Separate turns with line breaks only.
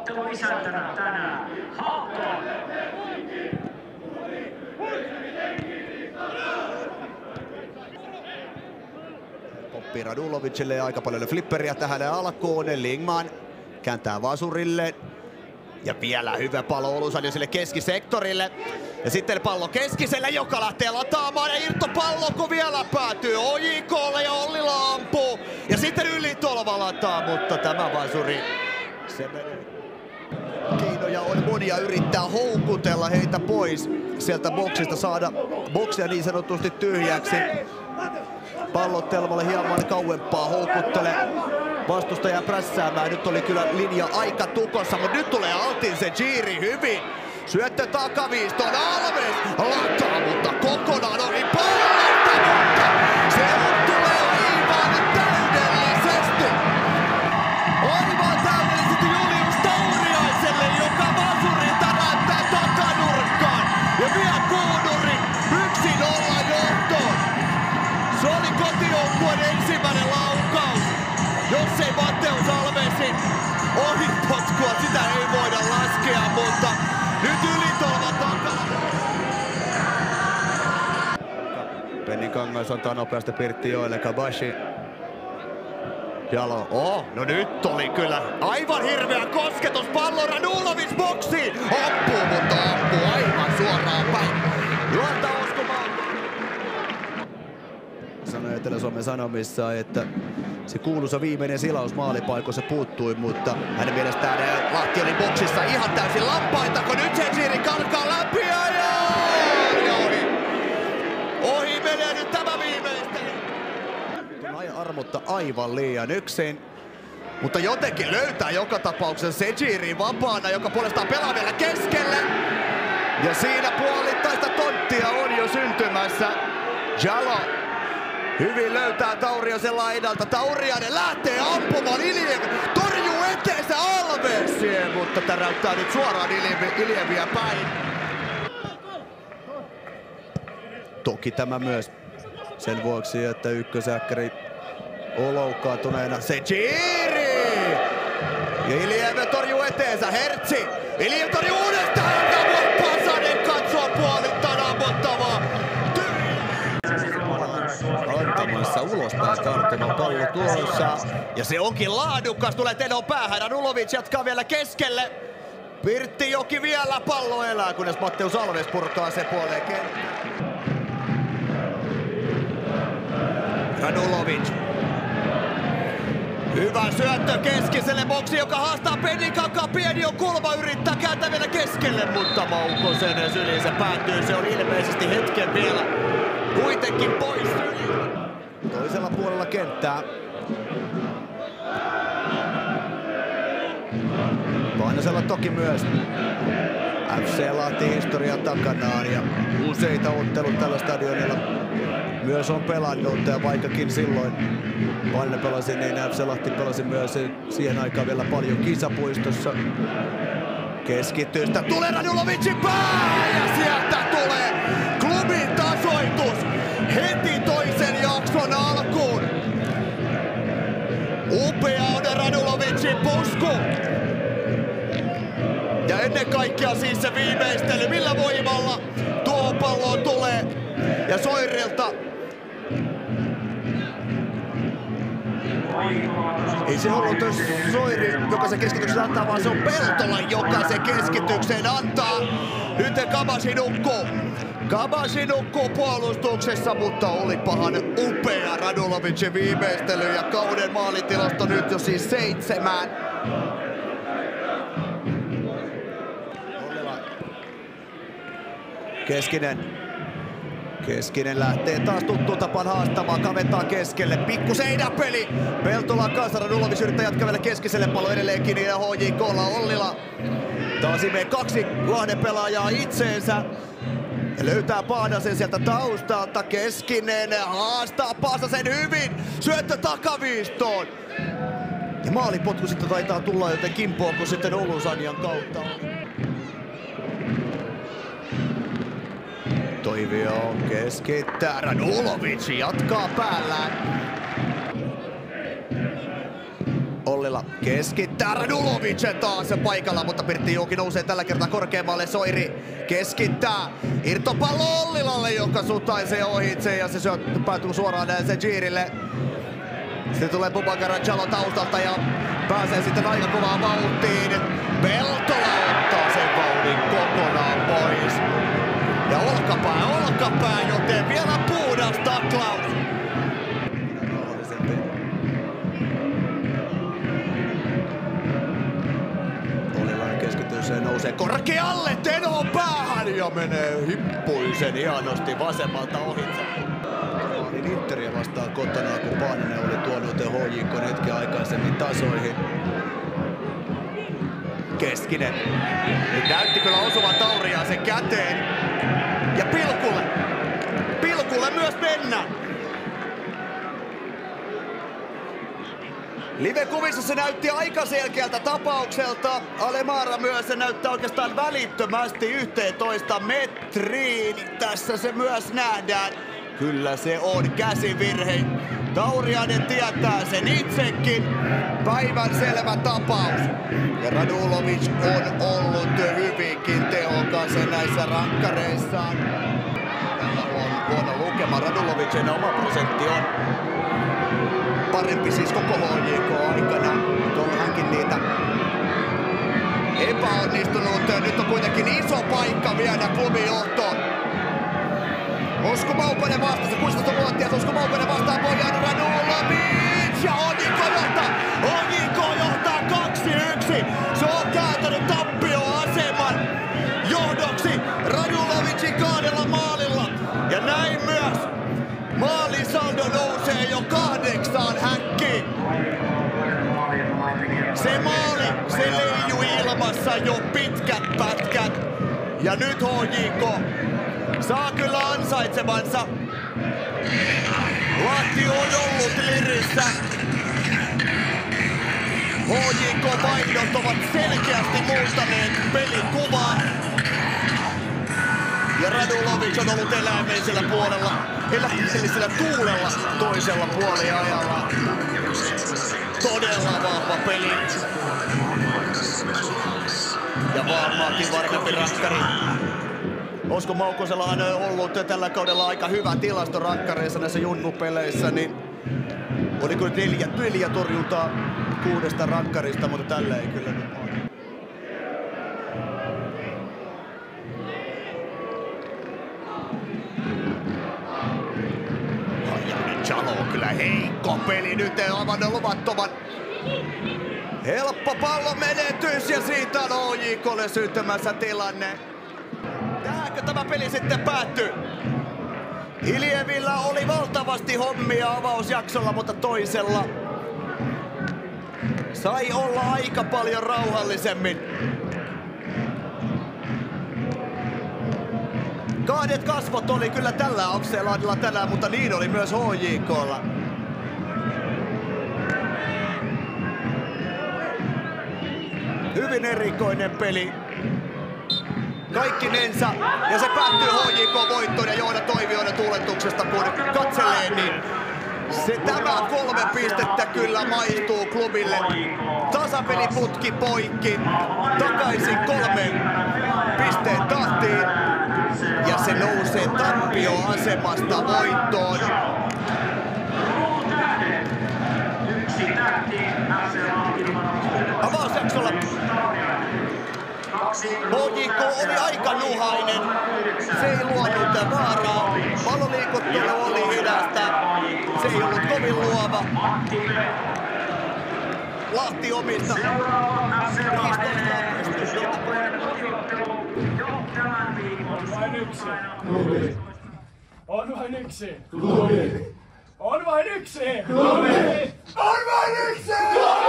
Ottelun isäntänä tänään Haakko.
Poppii Radulovicille aika paljon flipperiä tähän alkuun. Lingman kääntää vasurille. Ja vielä hyvä pallo Oulusan sille keskisektorille. Ja sitten pallo keskiselle, joka lähtee lataamaan. Ja irtopallo, kun vielä päätyy OJK:lle ja Ollila ampuu. Ja sitten Ylitolva lataa, mutta tämä vasuri, se menee. Keinoja on monia, yrittää houkutella heitä pois sieltä boksista, saada boksia niin sanotusti tyhjäksi. Pallot Telmalle hieman kauempaa, houkuttele vastustaja prässäämään. Nyt oli kyllä linja aika tukossa, mutta nyt tulee Altin se Jiri hyvin. Syöttö takaviistoon, Alves lataa, mutta kokonaan ohi pallolta, mutta se tulee aivan täydellisesti. Aivan täydellisesti Julius Tauriaiselle, joka vasurilta näyttää takanurkkaan ja vie Kuudurin 1-0 johtoon. Se oli kotijoukkueen ensimmäinen laukaus. Jos ei Mateus Alvesin ohipotkua, sitä ei voida laskea, mutta nyt Ylitolva takana. Penninkangas antaa nopeasti Pirttijoelle, Kabashi. Jalo, no nyt oli kyllä aivan hirveä kosketus, pallo Radulovic boksiin. Ampuu, mutta ampuu aivan suoraan päin. Juolta uskomaan. Sanoi Etelä-Suomen Sanomissa, että se kuuluisa viimeinen silaus maalipaikoissa puuttui, mutta hänen mielestään Lahti oli boksissa ihan täysin lampaita, kun nyt Jiri kalkaa läpi ja ohi menee nyt tämä viimeistely. Armotta aivan liian yksin, mutta jotenkin löytää joka tapauksessa Jiri vapaana, joka puolestaan pelaa vielä keskelle. Ja siinä puolittaista tonttia on jo syntymässä. Jalo hyvin löytää Tauriaisen laidalta. Tauriainen lähtee ampumaan, Iljev torjuu eteensä Alvesien, mutta täräyttää nyt suoraan Iljeviä päin. Toki tämä myös sen vuoksi, että ykkösäkkäri on loukkaantuneena. Se Jiri! Ja Iljev torjuu eteensä, Hertzi! Iljev torjuu uudestaan, mutta Pasanen katsoo puolittain ammuttavaa. Antamassa ulospäin Karttuman pallo tuossa. Ja se onkin laadukas, tulee Tenon päähän. Radulovic jatkaa vielä keskelle. Pirttijoki vielä, pallo elää, kunnes Mateus Alves purkaa se puoleen kenttään. Radulovic. Hyvä syöttö keskiselle, boksi, joka haastaa Penninkankaan. Pieni on kulma, yrittää kääntää vielä keskelle, mutta Maukosen syliin se päätyy. Se on ilmeisesti hetken vielä kuitenkin pois. Toisella puolella kenttää. Painasella toki myös. FC Lahti historia takanaan ja useita ottelut tällä stadionilla myös on pelannut, ja vaikkakin silloin Paine pelasi, niin FC Lahti pelasi myös siihen aikaan vielä paljon kisapuistossa. Keskittystä tulee Radulovicin pää ja sieltä tulee klubin tasoitus heti toisen jakson alkuun. Upea on Radulovicin pusku. Ja ennen kaikkea siis se viimeistely, millä voimalla tuohon palloon tulee. Ja Soirilta ei se ollut Soiri, joka se keskityksen antaa, vaan se on Peltola, joka se keskityksen antaa. Nyt Kabashi nukkuu. Kabashi nukkuu puolustuksessa, mutta olipahan upea Radulovicin viimeistely ja kauden maalitilasto nyt jo siis 7. Keskinen lähtee taas tuttuun tapaan haastamaan, kaventaa keskelle, pikku seinäpeli. Peltola kanssa, Radulovic yrittää jatkaa vielä keskiselle, pallo edelleenkin ja HJK:lla Ollila. Taas imee 2 Lahden pelaajaa itseensä. Ja löytää Paadasen sieltä taustalta, Keskinen haastaa Pasasen hyvin, syöttö takaviistoon. Ja maalipotku sitten taitaa tulla joten kimpoon, kun sitten Oulusanjan kautta on. Toivio keskittää, Radulovic jatkaa päällään. Ollila maalilla. Keskittää Radulovic taas paikalla, mutta Pertti Jouki nousee tällä kertaa korkeammalle. Soiri keskittää. Irtopallo Ollilalle, joka sutaisee ohitse ja se päätyy suoraan Zedjirille. Sitten tulee Boubacar Jallow taustalta ja pääsee sitten aika kovaan vauhtiin. Peltola ottaa sen vauhdin kokonaan pois. Ja olkapää, joten vielä puhdas taklaus. Ollilainen keskittyy, nousee korkealle, Teno päähän ja menee hippuisen hienosti vasemmalta ohitse. Interia vastaan kotona, kun Paananen oli tuonut HJK hetken aikaisemmin tasoihin. Keskinen. Nyt näytti kyllä osuvan Tauriaan sen käteen. Ja Pilkulle myös mennään. Live-kuvissa se näytti aika selkeältä tapaukselta. Alemara myös se näyttää oikeastaan välittömästi 11 metriin. Tässä se myös nähdään. Kyllä se on käsivirhe. Tauriainen tietää sen itsekin. Päivän selvä tapaus. Ja Radulovic on ollut hyvinkin tehokas näissä rankkareissaan. On huono lukema. Radulevicin oma prosentti on parempi siis koko HJK aikana. Tuolla hänkin niitä epäonnistunut. Nyt on kuitenkin iso paikka viedä klubin johtoon. Osku Maukonen vastasi, 16-vuotias Osku Maukonen vastaa pojan Radulovic ja HJK johtaa 2-1. Se on kääntänyt tappioaseman johdoksi Radulovicin 2 maalilla. Ja näin myös maalisaldo nousee jo 8 häkkiin. Se maali, se leijui ilmassa jo pitkät pätkät. Ja nyt HJK saa kyllä ansaitsemansa. Lahti on ollut lirissä. HJK-vaihdot ovat selkeästi muuttaneet pelikuvaa. Ja Radulovic on ollut eläimellisellä puolella, eläimellisellä tuulella toisella puoliajalla. Todella vahva peli. Ja varmaankin varmempi rakkari. Osko Maukosella on ollut tällä kaudella aika hyvä tilasto rankkareissa näissä junnupeleissä, niin oli kyllä 4 torjuntaa 6 rankkarista, mutta tällä ei kyllä nyt ole. Jallow kyllä heikko peli nyt, aivan luvattoman helppo pallon menetys ja siitä on HJK:lle syntymässä tilanne. Tähänkö tämä peli sitten päättyy? Iljevillä oli valtavasti hommia avausjaksolla, mutta toisella sai olla aika paljon rauhallisemmin. 2 kasvot oli kyllä tällä Oxeladilla tänään, mutta niin oli myös HJK:lla. Hyvin erikoinen peli. Kaikkinensa, ja se päättyy HJK-voittoon ja Joona Toivioiden tuuletuksesta, kun katselee, niin tämä 3 pistettä kyllä maistuu klubille. Tasapeliputki poikki, takaisin 3 pisteen tahtiin, ja se nousee tappioasemasta voittoon. Avausjaksolla HJK oli aika nuhainen, se ei luonut vaaraa, palloliikuttelu oli hidasta, se ei ollut kovin luova. Lahti omista.
On vain yksi. On vain yksi. On vain yksi. On vain yksi.